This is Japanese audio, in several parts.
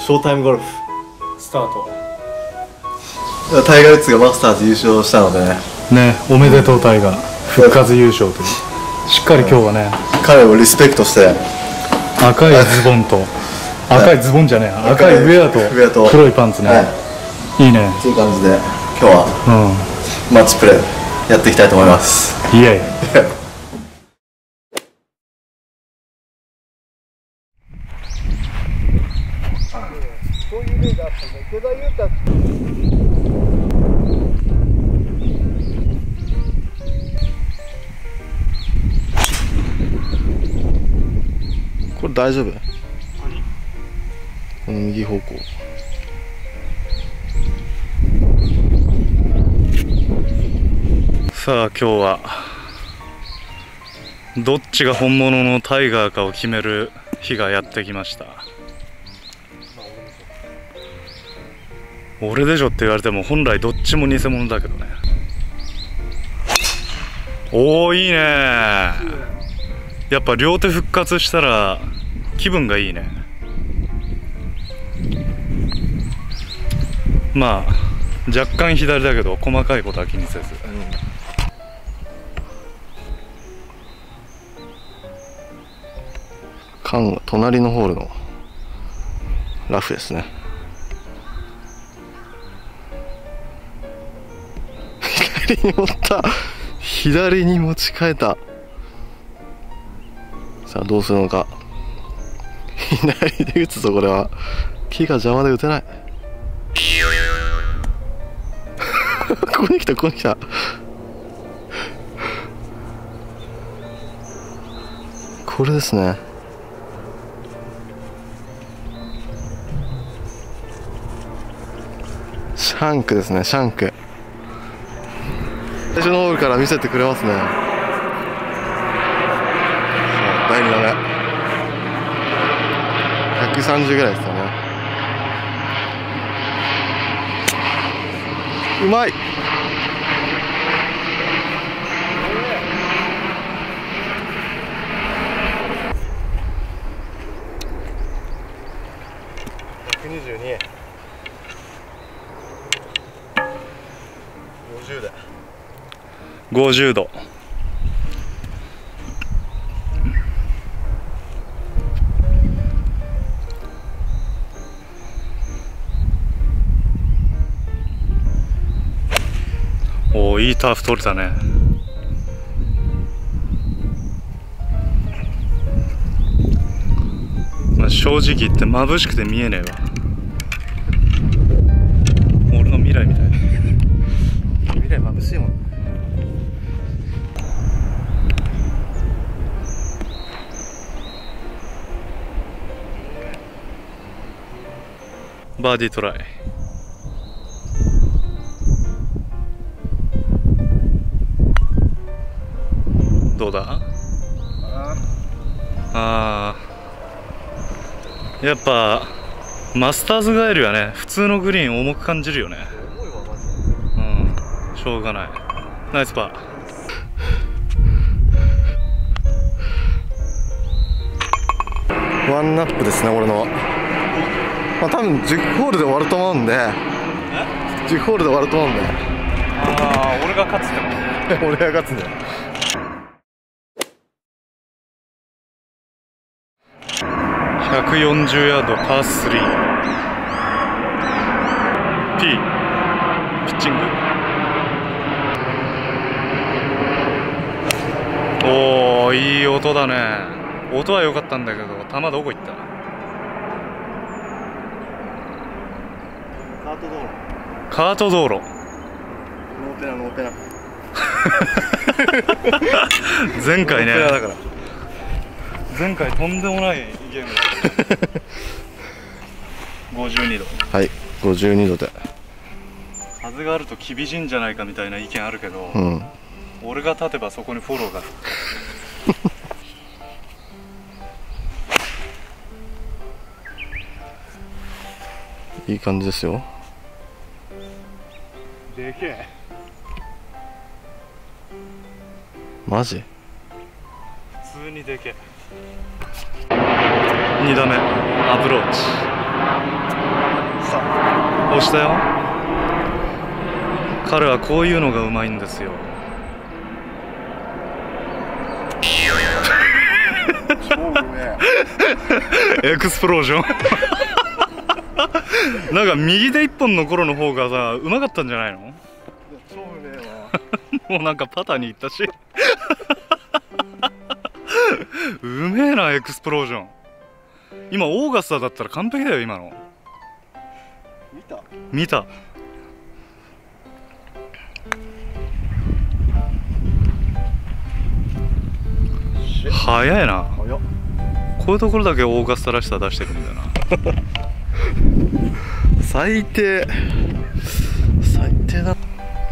ショータイムゴルフスタート。 タイガー・ウッズがマスターズ優勝したのでね、おめでとうタイガー復活優勝という、しっかり今日はね、 彼をリスペクトして赤いズボンと赤いズボンじゃねえ、赤いウェアと黒いパンツね、いいねっていう感じで今日はマッチプレーやっていきたいと思います。 イエイ。 そういう例があったんだ。池田勇太。 これ大丈夫？この右方向。 さあ今日はどっちが本物のタイガーかを決める日がやってきました。俺でしょって言われても本来どっちも偽物だけどね。おお、いいね。やっぱ両手復活したら気分がいいね。まあ若干左だけど細かいことは気にせず、 缶が隣のホールのラフですね。左に持った、左に持ち替えた。さあどうするのか。左で打つぞ。これは木が邪魔で打てない。ここに来た、ここに来た。これですね。シャンクですね、シャンク。最初のホールから見せてくれますね。第2打目130ぐらいですよね。うまい。122、50で 50度。おお、いいターフ取れたね。まあ正直言って眩しくて見えねえわ。俺の未来みたい。 未来眩しいもん。 バーディートライ。どうだ？ああ、やっぱマスターズ帰りはね、普通のグリーン重く感じるよね。うん、しょうがない。ナイスパー。ワンナップですね、俺の。まあ多分10ホールで終わると思うんで。10ホールで終わると思うんで。 ああ、俺が勝つってこと。 俺が勝つんだよ。 140ヤードパー3。ピッチング。おお、いい音だね。音は良かったんだけど、球どこ行った？ カート道路。 カート道路。 ノーペナ、ノーペナ。 前回ね。 ノーペナだから。 前回とんでもないゲームだった。52度。 はい、52度で。 風があると厳しいんじゃないかみたいな意見あるけど、俺が立てばそこにフォローが。 いい感じですよ。 でけえ。 マジ？ 普通にでけえ。2打目アプローチ。 押したよ。彼はこういうのがうまいんですよ。 超うめエクスプロージョンなんか右手一本の頃の方がさうまかったんじゃないの？ 超うめえわもうなんかパターに行ったしうめえなエクスプロージョン。今オーガスタだったら完璧だよ今の。見た。早いな。こういうところだけオーガスタらしさ出してくるんだよな最低だ。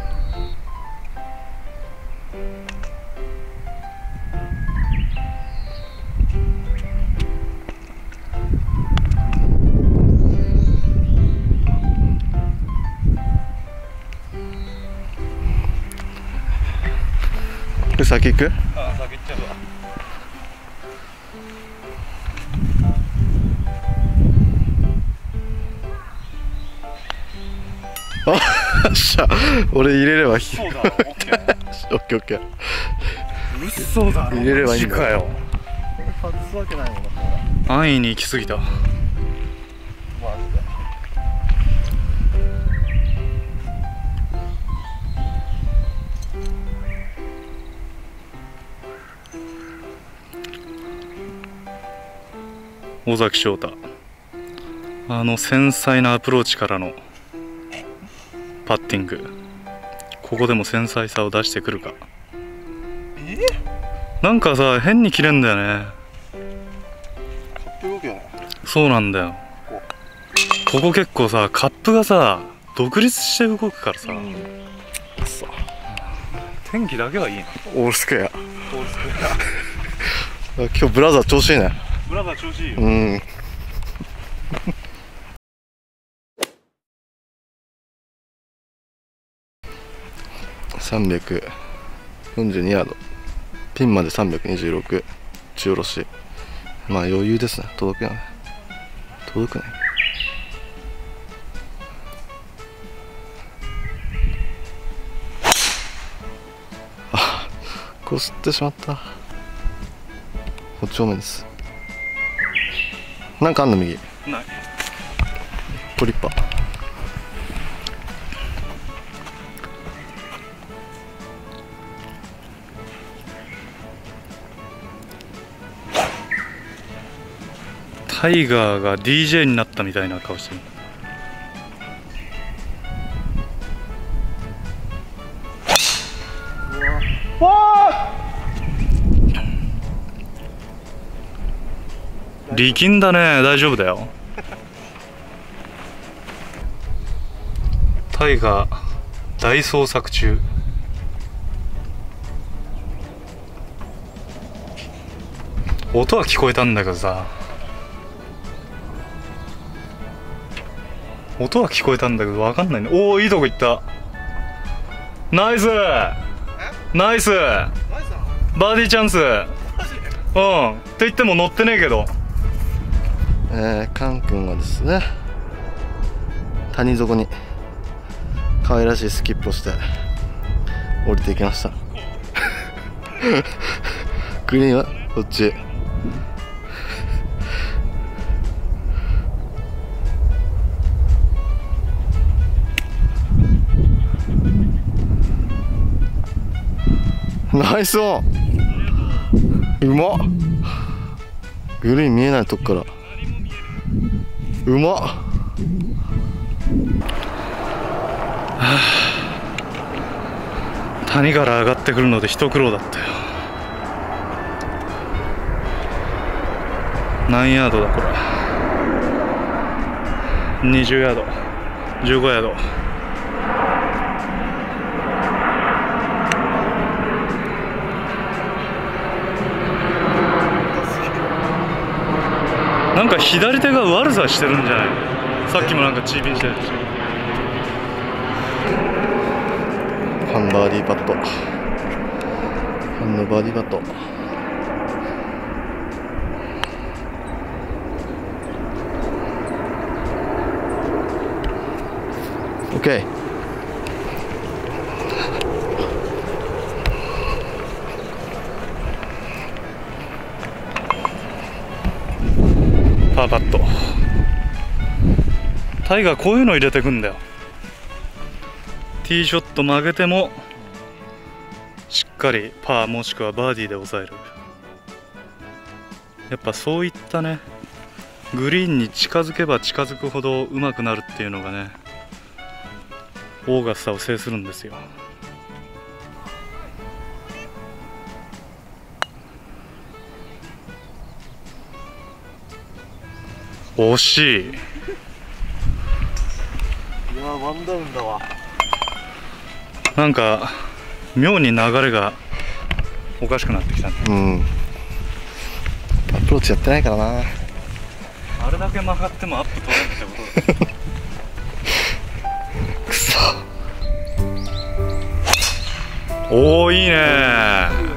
先行く？ ああ、先行っちゃうわ。 あっしゃ、俺入れればいい。 そうだ、オッケー。 オッケーオッケー。 嘘だろ。 入れればいいんだかよ。 外すわけないもんだから。 安易に行き過ぎた。 マジで。 尾崎翔太、あの繊細なアプローチからのパッティング、ここでも繊細さを出してくるか。なんかさ変に切れんだよね。 カップ動くよね。 そうなんだよ。ここ結構さカップがさ独立して動くからさ、天気だけはいいな。 オールスクエア。 オールスクエ今日ブラザー調子いいね。 アブラザー調子いいよ。 うん。342ヤード、ピンまで326、中下ろし。まあ余裕ですね。届くよね。届くね。あ、こすってしまった。こっち方面です。なんかあんの右。 ない。 トリッパー。 タイガーが DJ になったみたいな顔してる。力んだね。大丈夫だよ。タイガー大捜索中。音は聞こえたんだけどさ、音は聞こえたんだけど分かんないね。おお、いいとこ行った。ナイスナイスバーディーチャンス。うんって言っても乗ってねえけど。 カン君はですね、谷底に可愛らしいスキップをして降りていきましたグリーンはこっち。ナイスオン。うまっ。グリーン見えないとこからうまっ。はあ、谷から上がってくるので一苦労だったよ。何ヤードだこれ。20ヤード、15ヤード。なんか左手が悪さしてるんじゃない？さっきもなんかチーピンしてるし。 ハンバーディーパット。ハンのバーディーパット。 OK。 パーパット。タイガーこういうの入れてくんだよ。ティーショット曲げてもしっかりパーもしくはバーディーで抑える。やっぱそういったね、グリーンに近づけば近づくほど上手くなるっていうのがね、オーガスタを制するんですよ。惜しい。 いやー、ワンダウンだわ。 なんか妙に流れがおかしくなってきたね。 うん。アプローチやってないからな。 あれだけ曲がってもアップ取れるってことだ。 くそ。 おお、いいね。